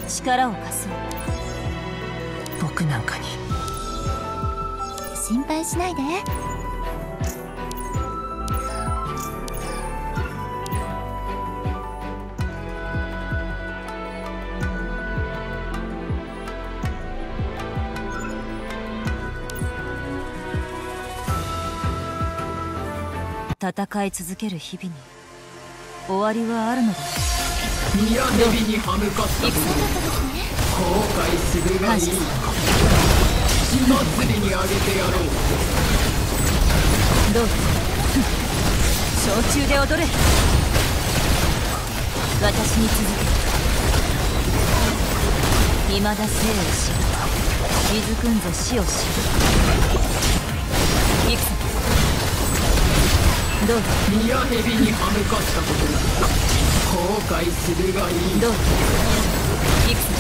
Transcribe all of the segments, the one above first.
力を貸そう。 僕なんかに。 心配しないで。 戦い続ける日々に終わりはあるのだ。 宮蛇に歯向かったこと後悔するがいい。血祭りにあげてやろう。 どうぞ焼酎で踊れ。私に続け。未だ生を知る。伊豆くんぞ死を知る。行くぞ。どうぞ。 宮蛇に歯向かったこと後悔するがいい。 どうぞ。行くぞ。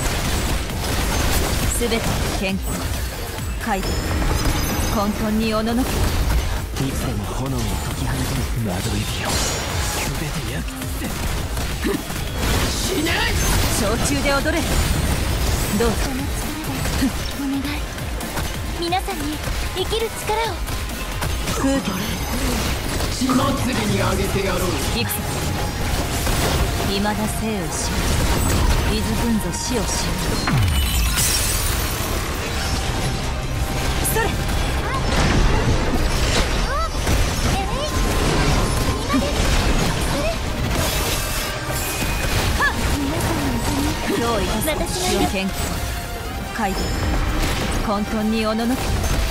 すべて健康快適混沌におののけ。 いつでも炎を解き放つ窓指を全て焼き尽くせ。 死ね。 焼酎で踊れ。どうぞ。 この力でお願い。皆さんに生きる力を。 空虚血祭りにあげてやろう。 行くぞ。未だ生を知る。伊豆くんぞ死を知る。それ。今日いたすよ健康快適混沌におののけ。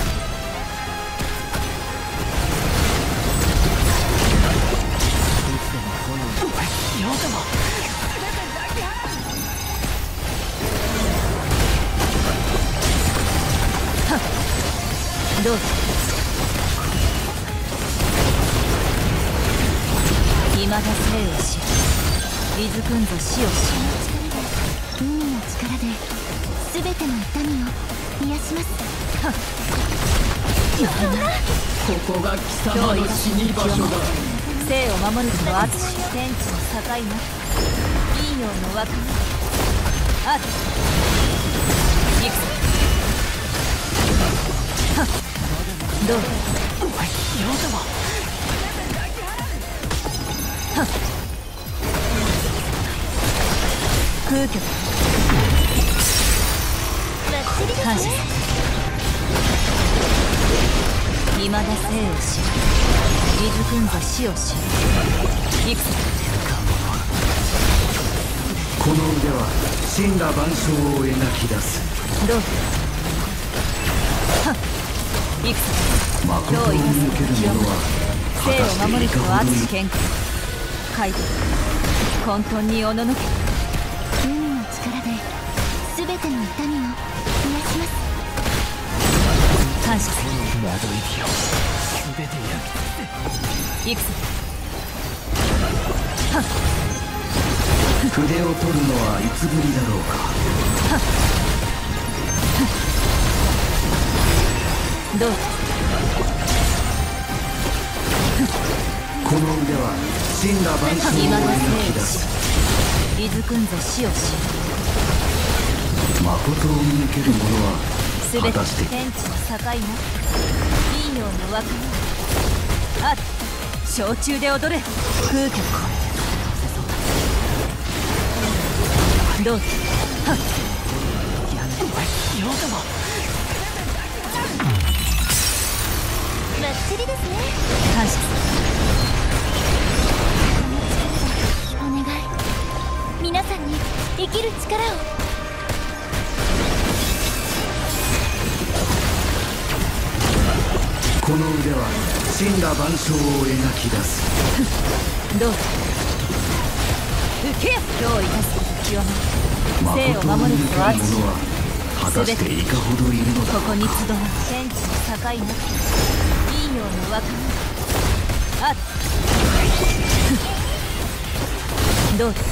どうぞ。未だ生を知る。伊豆くんぞ死を知る。 海の力で全ての痛みを癒します。 ここが貴様の死に場所だ。 生を守るとの熱し天地の境なき陰陽の枠がある。行くぞ。どうぞ。空虚感謝。未だ生を知る。伊豆くんぞ死を知る。行くぞ。 この腕は神羅万象を描き出す。 どうぞ。行くぞ。 誠を見受ける者は生を守ると熱し健康快適混沌におののけ。 海の力で全ての痛みを癒します。 感謝する。 窓指を全て焼き行くぞ。 筆を取るのはいつぶりだろうか。 どうぞ。 この腕は神羅万象を未だ描き生を知出す。 る。伊豆くんぞ死を知る。 誠を見受ける者はすべて果たして天地の境なき陰陽の枠がある。焼酎で踊れ。空虚どうぞ。 バッチリですね。 感謝する。 お願い。皆さんに生きる力を。 この腕は神羅万象を描き出す。 どうぞ。受けよ。今日いたすこと極まり生を誠を守る見受けると熱し者は果たしていかほどいるのだろうか。 ここに集う天地の境なき陰陽の枠がある。どうぞ。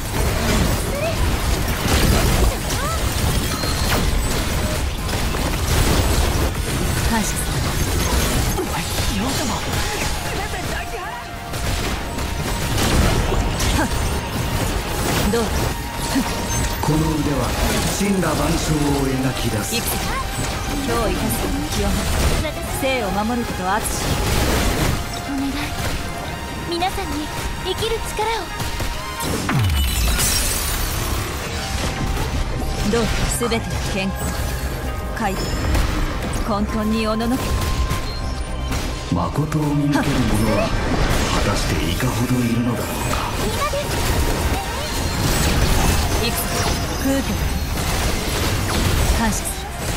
感謝する。どうぞ。 ここの腕は死んだ万象を描き出す。 幾つ今日いたすこと清盛、生を守ること敦し。 お願い、皆さんに生きる力を。 どうか全ての健康快楽混沌におののけ。 誠を見抜ける者は果たしていかほどいるのだろうか。 幾つ空虚だ感謝する。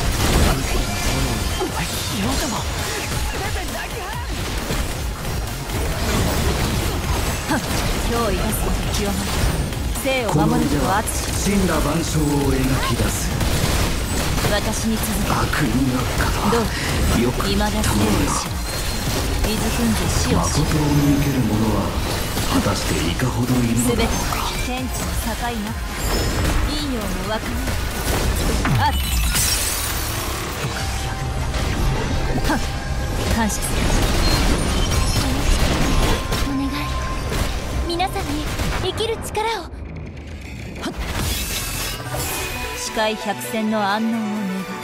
今日いたすこと清盛、生をこの守る腕はこと敦し。 死んだ万象を描き出す。 私に続悪人のけ。どう方よく未だ生を知ら言ぬったものよ。 伊豆君で死を誠をし。 見抜ける者は果たしていかほどいるの全てだろうか。 天地の境なく陰陽の分かれある。はっ感謝する。 お願い、皆さんに生きる力を。 視界百戦の安納を願う。